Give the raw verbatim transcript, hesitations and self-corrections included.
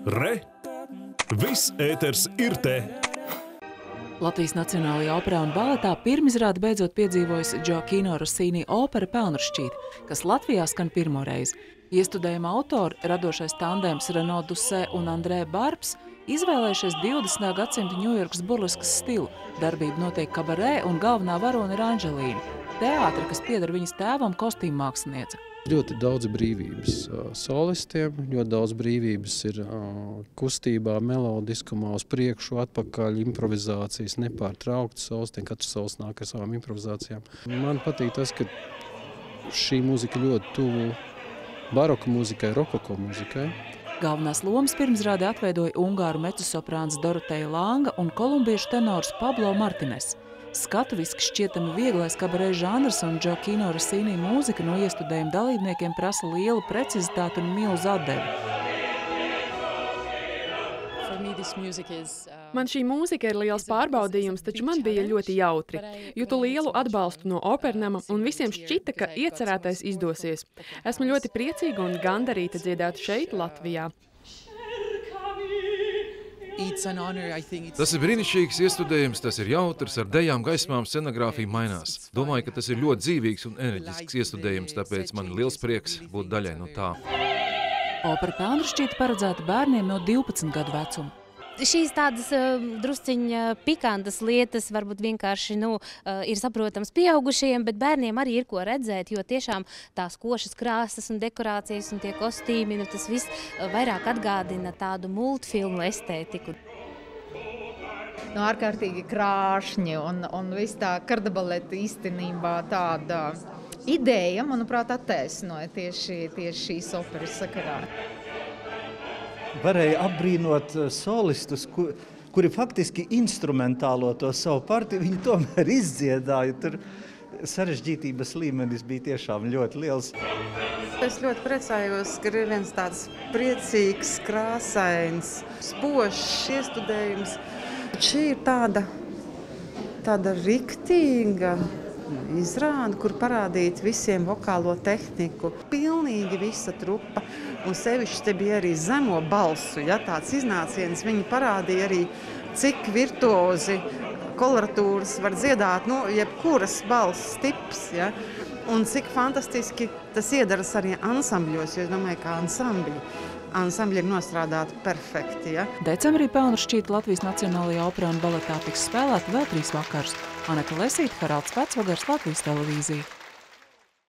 Re! Viss ēters ir te! Latvijas Nacionālajā operā un baletā pirmizrāde beidzot piedzīvojusi Gioacchino Rossini opera Pelnrašķīte, kas Latvijā skan pirmoreiz. Iestudējuma autori, radošais tandēms Renaud Doucet un Andrē Barbs, izvēlējušies divdesmitā gadsimta ņujorkas burleskas stilu. Darbība notiek kabarē un galvenā varone ir Anželīna. Teātra, kas pieder viņas tēvam, kostīmmāksliniece. Ļoti daudz brīvības solistiem, ļoti daudz brīvības ir kustībā, melodiskumā, uz priekšu, atpakaļ, improvizācijas, nepārtraukti solistiem, katrs solists nāk ar savām improvizācijām. Man patīk tas, ka šī mūzika ļoti tuvu baroka mūzikai, rokoko mūzikai. Galvenās lomas pirmizrādē atveidoja ungāru mecosoprāns Doroteja Langa un kolumbiešu tenors Pablo Martines. Skatuviski šķietami vieglais kabarē žanrs un Gioacchino Rossini mūzika no iestudējuma dalībniekiem prasa lielu precizitāti un milzu atdevi. Man šī mūzika ir liels pārbaudījums, taču man bija ļoti jautri. Jūtu lielu atbalstu no opernama un visiem šķita, ka iecerētais izdosies. Esmu ļoti priecīga un gandarīta dziedāt šeit, Latvijā. Tas ir brīnišķīgs iestudējums, tas ir jautrs, ar dejām, gaismām, scenogrāfija mainās. Domāju, ka tas ir ļoti dzīvīgs un enerģisks iestudējums, tāpēc man ir liels prieks būt daļai no tā. Opera Pelnrašķīte paredzēta bērniem no divpadsmit gadu vecuma. Šīs tādas uh, drusciņa pikantas lietas varbūt vienkārši nu, uh, ir saprotams pieaugušajiem, bet bērniem arī ir ko redzēt, jo tiešām tās košas krāsas un dekorācijas un tie kostīmi, nu, tas viss uh, vairāk atgādina tādu multfilmu estētiku. Nu, ārkārtīgi krāšņi un, un viss tā kardabaleta īstenībā tāda ideja, manuprāt, attaisnoja tieši, tieši šīs operas sakarā. Varēja apbrīnot solistus, kur, kuri faktiski instrumentālo to savu partiju, viņi tomēr izdziedāja. Tur sarežģītības līmenis bija tiešām ļoti liels. Es ļoti priecājos, ka ir viens tāds priecīgs, krāsains, spožs iestudējums. Šī ir tāda, tāda riktīga izrāde, kur parādīt visiem vokālo tehniku. Pilnīgi visa trupa. Un sevišķi te bija arī zemo balsu, ja, tāds iznāciens. Viņi parādīja arī, cik virtuozi koloratūras var dziedāt, nu, jebkuras balss tips, ja, un cik fantastiski tas iedaras arī ansambļos, jo es domāju, ka ansambļi, ansambļi ir nostrādāti perfekti. Ja. Decembrī Pelnrašķīte Latvijas Nacionālajā operā un baletā tiks spēlēta vēl trīs vakarus. Aneta Lesīte, Haralds Pēcvagars, Latvijas televīzija.